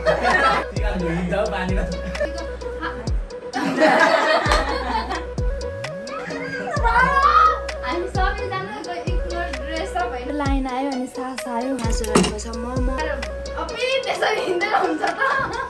Line आयो अनि सास आयो मासु रहेको छ मोमो त्यसरी हिँडेर हुन्छ त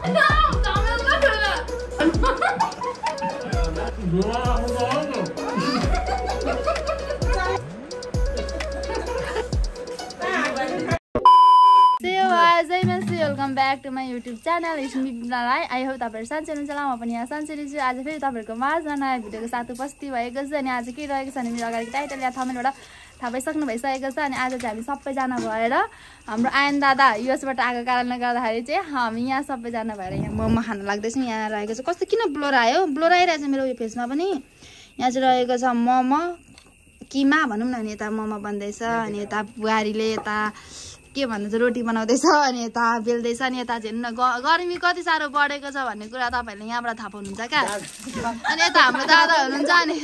welcome back to my YouTube channel Rai. I hope तपाईँहरू सन्चै हुनुहुन्छ होला। म पनि यहाँ सन्चै छु। आज फेरि तपाईँहरूको माझमा नयाँ भिडियोको साथ उपस्थित भएको छ। अनि आज के रहेको छ भने मेरो अगाडि टाइटल या थम्बनेलबाट थाहा पाइसक्नु भइसकेको छ। अनि आज चाहिँ हामी सबैजना भएर हाम्रो आयन दादा युएसबाट आएको कारणले गर्दाखेरि चाहिँ हामी यहाँ सबैजना भएर यहाँ मोमो खान लाग्दैछौँ। यहाँ रहेको छ कस्तो किन ब्लोर आयो, ब्लोर आइरहेको छ मेरो यो फेसमा पनि। यहाँ चाहिँ रहेको छ मोमो किमा भनौँ न। अनि यता मोमो बन्दैछ अनि यता बुहारीले यता के भन्दैछ रोटी बनाउँदैछ अनि यता बेल्दैछ। अनि यता चाहिँ गर्मी कति साह्रो बढेको छ भन्ने कुरा तपाईँहरूले यहाँबाट थाहा पाउनुहुन्छ क्या। अनि यता हाम्रो दादा हुनुहुन्छ अनि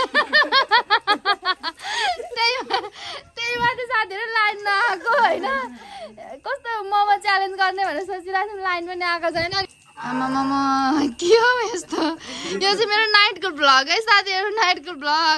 त्यही माथि साथीहरू लाइन नआएको होइन। कस्तो मोमो च्यालेन्ज गर्ने भनेर सोचिरहेको छु, लाइन पनि आएको छैन। आमामामा के हो यस्तो। यो चाहिँ मेरो नाइटको भ्लग है साथीहरू, नाइटको भ्लग।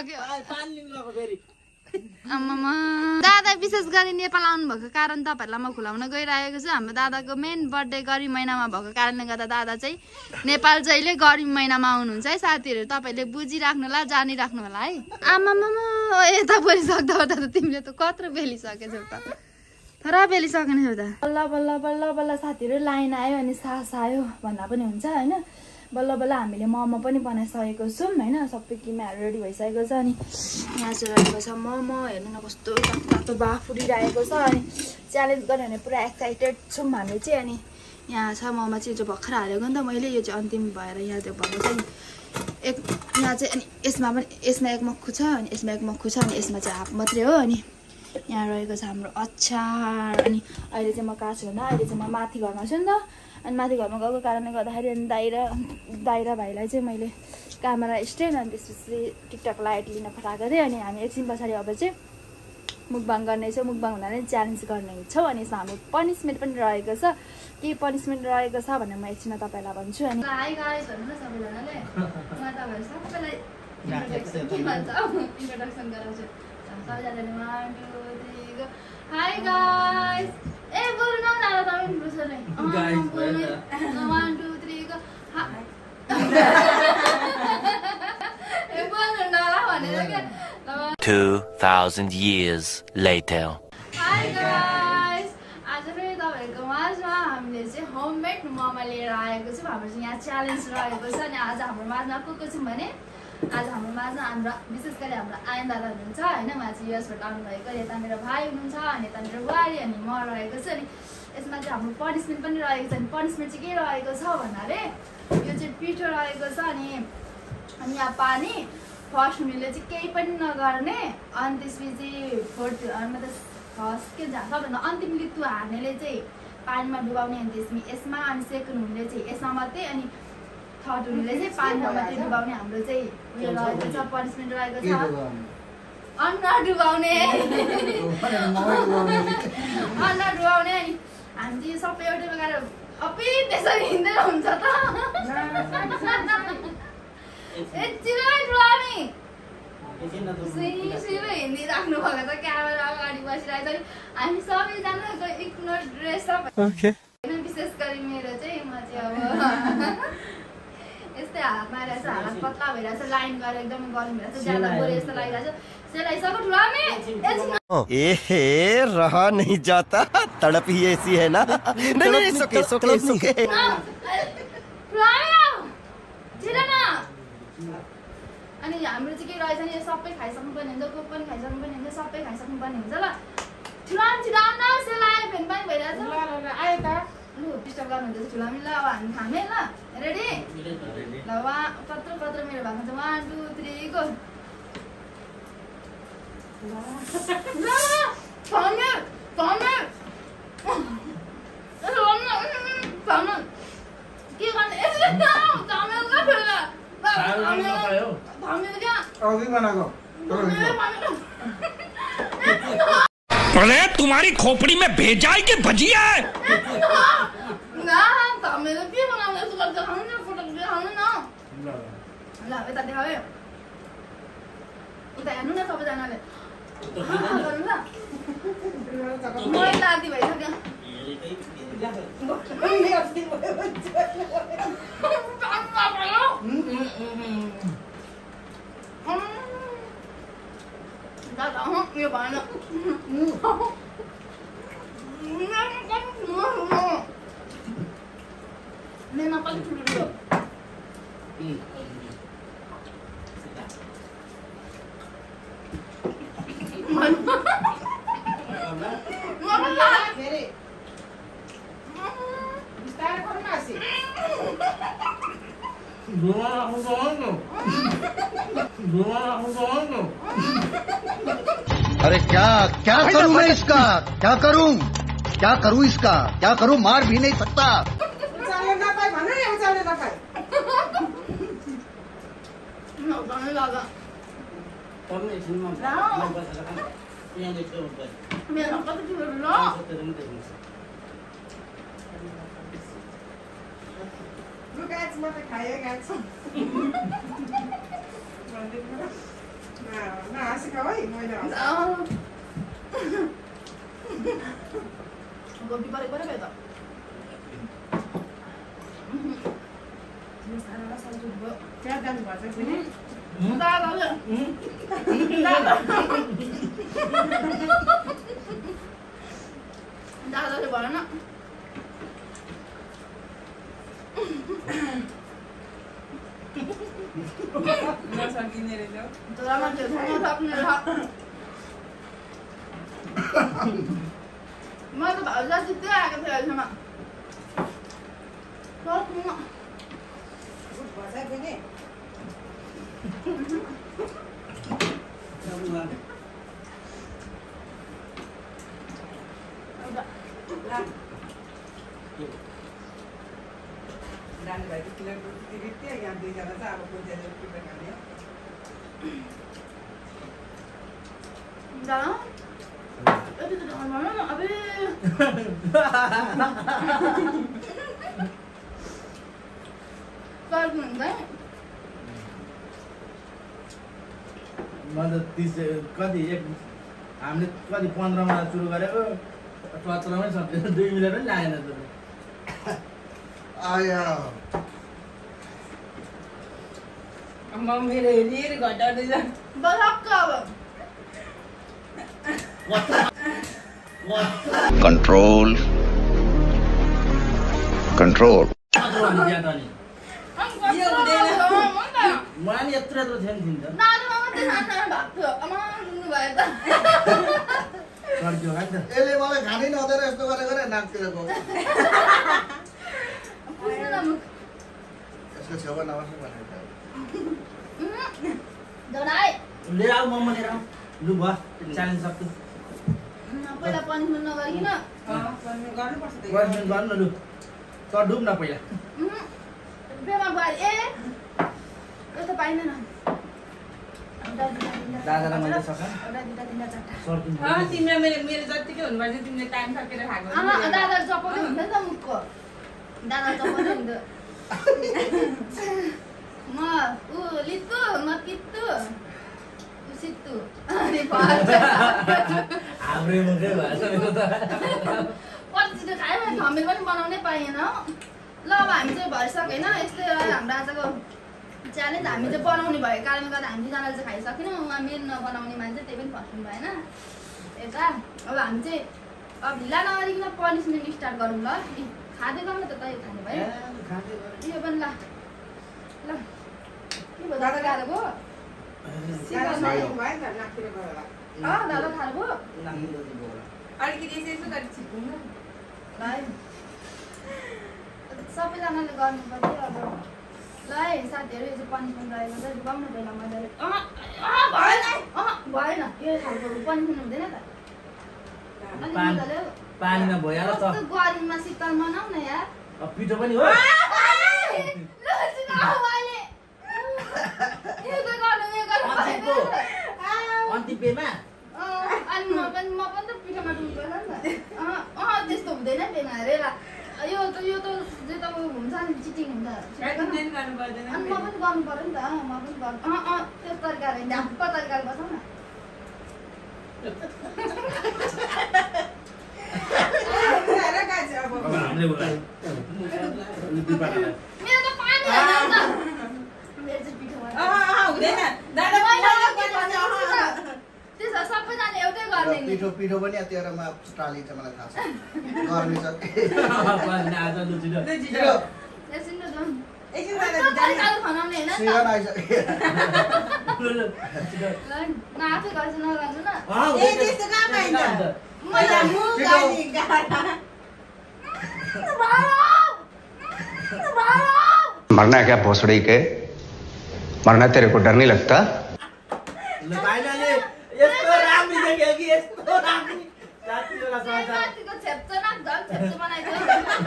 आमामा दादा विशेष गरी नेपाल आउनुभएको कारण तपाईँहरूलाई म खुलाउन गइरहेको छु। हाम्रो दादाको मेन बर्थडे गर्मी महिनामा भएको कारणले गर्दा दादा चाहिँ नेपाल जहिले गर्मी महिनामा आउनुहुन्छ है साथीहरू। तपाईँले बुझिराख्नु होला, जानिराख्नु होला है। आमामामा यता बोलिसक्दा त तिमीले त कत्रो बेलिसकेछौ त, तर बेलिसकेनछौ त। बल्ल बल्ल बल्ल बल्ल साथीहरू लाइन आयो अनि सास आयो भन्दा पनि हुन्छ होइन। बल्ल बल्ल हामीले मोमो पनि बनाइसकेको छौँ होइन। सबै किमाहरू रेडी भइसकेको छ। अनि यहाँ चाहिँ रहेको छ मोमो, हेर्नु न कस्तो तातो बाफ उडिरहेको छ। अनि च्यालेन्ज गर्ने भने पुरा एक्साइटेड छौँ हामीले चाहिँ। अनि यहाँ छ मोमो चाहिँ जो भर्खर हालेको नि त मैले, यो चाहिँ अन्तिम भएर यहाँ त्यो भएको छ नि एक यहाँ चाहिँ। अनि यसमा पनि यसमा एक मक्खु छ अनि यसमा एक मक्खु छ अनि यसमा चाहिँ हाफ मात्रै हो। अनि यहाँ रहेको छ हाम्रो अचार। अनि अहिले चाहिँ म कहाँ छु भन्दा अहिले चाहिँ म माथि घरमा छु नि त। अनि माथि घरमा गएको कारणले गर्दाखेरि अनि दाइरा भाइलाई चाहिँ मैले क्यामेरा स्ट्यान्ड अनि त्यसपछि टिकटक लाइट लिन पठाएको थिएँ। अनि हामी एकछिन पछाडि अब चाहिँ मुकबाङ गर्नेछौँ। मुकबाङ हुँदा नै च्यालेन्ज गर्नेछौँ। अनि यसमा हाम्रो पनिसमेन्ट पनि रहेको छ। के पनिसमेन्ट रहेको छ भनेर म एकछिनमा तपाईँलाई भन्छु। अनि हाई गाइस भन्नु न सबैजनाले, म तपाईँहरू सबैलाई इन्ट्रोडक्सन गराउँछु। सबैजनाले 1 2 3 गो हाई गाइस। ए बोल्नु न दादा तपाईँ बुझ्नु नै 1 2 3 गो हाई। ए बोल्नु न ल भनेर के 2000 years later. हाई गाइस, आज फेरि तपाईँहरूको माझमा हामीले चाहिँ होममेड मोमो लिएर आएको छौँ। हाम्रो चाहिँ यहाँ च्यालेन्ज रहेको छ। अनि आज हाम्रो माझमा को छौँ भने आज हाम्रो माझमा हाम्रो विशेष गरी हाम्रो आयन दादा हुनुहुन्छ होइन। उहाँ चाहिँ युएसबाट आउनुभएको। यता मेरो भाइ हुनुहुन्छ अनि यता मेरो बुहारी अनि म रहेको छु। अनि यसमा चाहिँ हाम्रो पनिसमेन्ट पनि रहेको छ। अनि पनिसमेन्ट चाहिँ के रहेको छ भन्नाले यो चाहिँ पिठो रहेको छ अनि यहाँ पानी। फर्स्ट हुनेले चाहिँ केही पनि नगर्ने अनि त्यसपछि फोर्थ मतलब फर्स्ट के भन्छ सबभन्दा अन्तिम लित्तु हार्नेले चाहिँ पानीमा डुबाउने अनि त्यसमा यसमा। अनि सेकेन्ड हुनेले चाहिँ यसमा मात्रै अनि थर्ड हुनेले चाहिँ पानीमा मात्रै डुबाउने हाम्रो चाहिँ उयो रहेको छ, पनिसमेन्ट रहेको छ। अन्न डुबाउने अन्न डुबाउने। अनि हामी चाहिँ सबै एउटै लगाएर अपि त्यसरी हिँडेर हुन्छ त हिँडिराख्नु भएको छ क्यामेरा अगाडि बसिरहेको छ। हामी सबैजना इग्नोर ड्रेसअप विशेष गरी मेरो चाहिँ म चाहिँ अब यस्तै हातमा रहेछ, हात पत्ला भइरहेछ, लाइन गरेर एकदमै गर्मी भइरहेछ, ज्यादा बोले जस्तो लागिरहेछ। सेलाइसक्यो ठुलामे ए रहा नहीं जाता, तड़प ही ऐसी है ना। नहीं सुके सुके सुके अनि हाम्रो चाहिँ के रहेछ नि यो सबै खाइसक्नु पर्ने हुन्छ, कोक पनि खाइसक्नु पर्ने हुन्छ, सबै खाइसक्नु पर्ने हुन्छ। ल ठुलाम सेलायो फेन पनि भइरहेछ। आयो त लु डिस्टर्ब गर्नुहुँदैछ ठुलामी। ल अब हामी खामे ल, रेडी ल। कत्रो कत्रो मेरो भएको छ 1 2 3 गो। के गर्ने तुम्हारी खोपड़ी में भेजा है कि भजिया है? ल यता देखाऊ है उता हेर्नु न सबैजनाले गर्नु ल मलाई लादी भइसक्यो दादा यो भएन मेमा पनि ठुलो अरे क्या क्या करूं मैं इसका क्या करूं इसका क्या करूं मार भी नहीं सकता गोभी परे परे बेटा क्या जानु पर्छ फेरि दादाले भन न नसकिने रहेछ तर मान्छे खान सक्ने म त भाउजू जित्दै आएको थिएँ अहिलेसम्म नानीभाइको किलो टिकट थियो यहाँ दुईजना चाहिँ अब बुझेर टिकट हाल्यो कति हामीले कति 15 मा सुरु गरेको 17 मै सक्यो 2 मिनट पनि लागेन त आया म मेरो हेरी घटाउँदै जान्छ कंट्रोल कंट्रोल मलाई यत्रो थियो नि दिन्छ यसले मलाई खानै नदिएर यस्तो गरेर नाकतिर गयो यसको छेउमा नबस्नु भनेको लिएर आऊ मम्मा लिएर आऊ लु भयो च्यालेन्ज सक्छु पहिला पनिसमेन्ट नगरिकन गर्नुपर्छ पनिसमेन्ट गर्नु न लु त डुब न पहिला बेमा बुहारी ए यस्तो पाइँदैन दादालाई मैले सका तिम्रो मेरो जतिकै हुनुपर्छ तिमीले टाइम सकेर खाएको दादा चपाउँदै हुन्छ नि त मुखको दादा चपाउँदै हुन्छ म ऊ लित्तु म पित्तु ऊ सित्तु अनि हाम्रै मुखै भएछ मेरो त पछि त खायो भने थमेल पनि बनाउनै पाइएन ल अब हामी चाहिँ भइसकेन यस्तै हाम्रो आजको च्यालेन्ज हामी चाहिँ बनाउने भएको कारणले गर्दा हामी दुईजनाले चाहिँ खाइसकेनौँ उहाँ मेन नबनाउने मान्छे त्यही पनि फर्किनु भएन यता अब हामी चाहिँ अब ढिला नगरिकन पनिसमेन्ट स्टार्ट गरौँ ल खाँदै गर्नु त तै खाने भयो यो पनि ल ल के भयो दादा खाएर भयो दादा खाएर भयो अलिकति यसो गरी छिप्नु ल सबैजनाले गर्नु पर्थ्यो अब ल है साथीहरू यो चाहिँ पनिसमेन्ट रहेको चाहिँ गाउनु पहिला मजाले भएन यो खालको पनिसमेन्ट हुँदैन त अलिक मजाले पानीमा भइहाल्छ कस्तो गरिमा शीतल मनाउ न यार पिठो पनि हो अन्तिपेमा अनि म पनि त पिठोमा डुब्दैन नि त त्यस्तो हुँदैन बेना अरे ल यो त जे त हुन्छ नि चिटिङ हुन्छ एक्सप्लेन गर्नु पर्दैन अनि म पनि गर्नु पर्यो नि त म पनि गर्नु त्यो तरकारी ढाक्क तरकारी बसाउ न हामीले बोलायो मेरो त पानी हाल्नु त मेरो चाहिँ पिठो भयो हुँदैन दादा त्यसो सबैजना एउटै गर्ने नि पिठो पिठो पनि तेह्रमा टालिन्छ मलाई थाहा छ गर्मी छ आज लुचिलो छिटो एकछिन त जाउँ एकछिन तरकारी खनाउने होइन सिगन आइसक्यो ल न आफै गर्छु नगर्नु न ए त्यस्तो कहाँ पाइन्छ मैला मुख गाली गाडा मरना है क्या भोसड़ी के? मरना तेरे को डर नहीं लगता? फाइनली यस्तो राम्री देख्यो कि यस्तो राम्री साथीहरुलाई समाचार माथिको छेप्चो नाक झन् छेप्चो बनाइदियो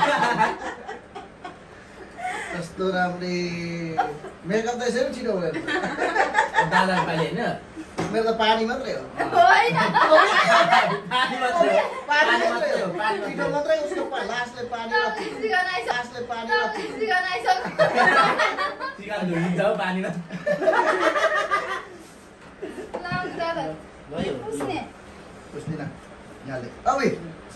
कस्तो राम्री मेकअप त यसरी छिटो भयो दादा पाले हैन मेरो त पानी मात्रै हो होइन पानी मात्रै हो पानी मात्रै हो पिठो मात्रै उसको लास्टले पानी राख्छ लास्टले पानी राख्छ सिगार धुइन्छ हो पानीमा भयो पुस्दिन यहाँले अबे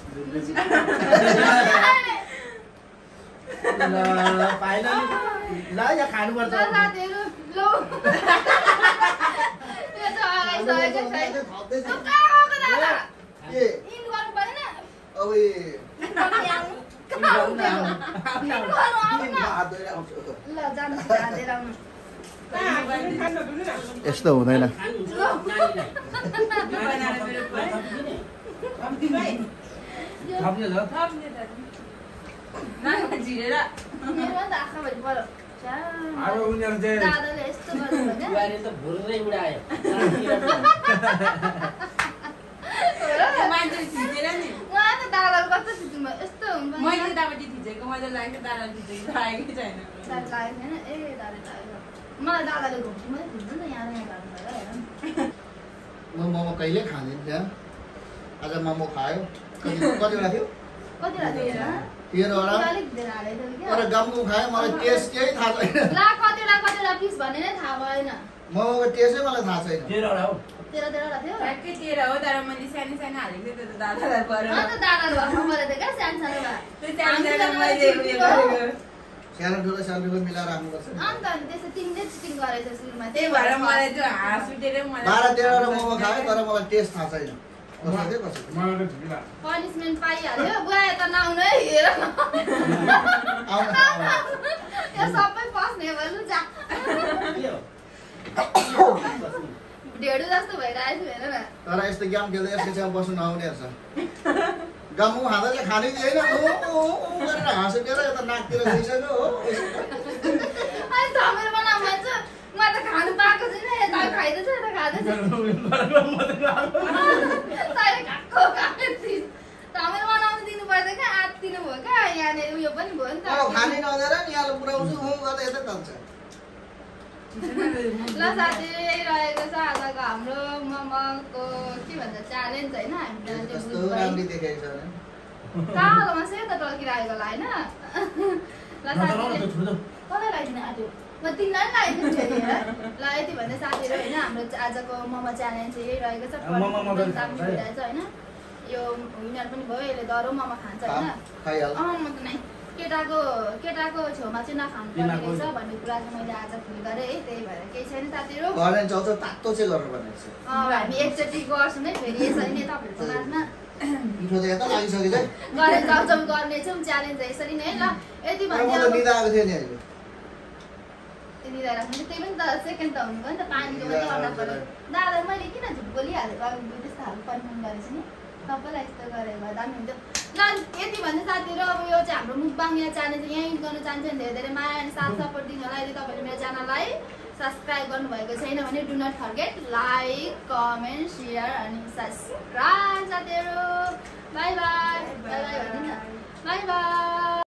ल फाइनली ल या खानु पर्छ के अबे यस्तो हुँदैन थप्ने ल झिरेर अब उनीहरु चाहिँ दादाले यस्तो गर्नु बुहारी त भुर्रै उडायो मान्छे झिरेर नि उहाँ त दादाले कस्तो खिच्नु भयो यस्तो हुन्छ मैले दाबाटी थिचेको मैले लाग्यो दादा थिचेको लागेकै छैन दादा लागेको छैन ए दादा लागेको मलाई दादाले घुम्छु मैले खिच्नु नि यहाँ गर्नु भयो हेर म मोमो कहिले खाँदैन त्यहाँ आज मोमो खायो कतिवटा थियो कति रात 13वटा अलिक धेरै हालेको थियो तर गम्मु खायो मलाई टेस्ट केही थाहा छैन ला कतिवटा पिस भन्ने नै थाहा भएन मोमोको टेस्टै मलाई थाहा छैन 13वटा हो 13 थियो ठ्याक्कै 13 हो तर मैले सानो सानो हालेको थिएँ त्यो त दादालाई पऱ्यो अन्त दादाले घरमा मलाई त क्या सानो सानोमा त्यो सानो सानो मैले उयो गरेको सानो ठुलो मिलाएर राख्नुपर्छ अन्त अनि त्यसो तिमीले चिटिङ गरेछ सुरुमा त्यही भएर मलाई त्यो हाँस उठेर मलाई 12-13वटा मोमो खायो तर मलाई टेस्ट थाहा छैन कस्तो थियो कस्तो मलाई त ठिक लाग्यो पनिसमेन्ट पाइहाल्यो बुवा त नआउनु है हेर यो सबै पस्ने भयो लु जा के हो ढेडु जस्तो भइरहेको छु हेर न तर यस्तो गेम खेल्दै यसको छेउमा बस्नु नआउने रहेछ गम्मु खाँदा चाहिँ खानै दिएन गरेर हाँसेर यता नाकतिर गइसक्यो हो अनि धमेर बनाऊ भन्छ म त खानु पाएको छैन यता खाइदैछ यता खाँदैछ तैँले खाएको धमेर बनाउनु दिनुपर्छ क्या आत्तिनु भयो क्या यहाँनिर उयो पनि भयो नि त खानै नदिएर नि यहाँलाई पुऱ्याउँछु गर्दा यतै चल्छ ल साथी यही रहेको छ आजको हाम्रो मोमोको के भन्छ च्यालेन्ज होइन हामीलाई कस्तो राम्री देखेको छ भने कालोमा सेतो टल्किरहेको होला होइन ल साथीले कसलाई लगाइदिनु आँट्यो म तिमीलाई पनि लगाइदिनु फेरि हेर ल यति भन्ने साथीहरू होइन हाम्रो आजको मोमो च्यालेन्ज चाहिँ यही रहेको छ भइरहेछ होइन यो विनर पनि भयो यसले डह्रो मोमो खान्छ होइन खाइहाल म त नै केटाको छेउमा चाहिँ नखानु पर्ने रहेछ भन्ने कुरा चाहिँ मैले आज फिल गरेँ है त्यही भएर केही छैन साथीहरू घरले चाउँछ तातो चाहिँ गर्नुपर्ने रहेछ हामी एकचोटि गर्छौँ है फेरि यसरी नै तपाईँहरूको माझमा पिठो त यता लागिसक्यो गरेर जाउँछौँ गर्नेछौँ च्यालेन्ज यसरी नै ल यति तर भन्दै म त निदा आएको थियो नि अहिले त्यही राख्नु त्यही पनि त सेकेन्ड त हुनु भयो नि त पानीको पनि गर्नु पर्यो दादा मैले किन झुट बोलिहालेको अघि त्यस्तो खालको कन्फर्म गरेको छु नि सबैलाई यस्तो गरेर भए दामी हुन्थ्यो ल यति भन्ने साथीहरू अब यो चाहिँ हाम्रो मुखबाङ यहाँ च्यालेन्ज यहीँ इन्ड गर्न चाहन्छ भने धेरै धेरै माया अनि साथ सपोर्ट दिनु होला यदि तपाईँले मेरो च्यानललाई सब्सक्राइब गर्नुभएको छैन भने do not forget like comment share अनि सब्सक्राइब साथीहरू बाई बाई बाई बाई भनिदिनु न बाई बाई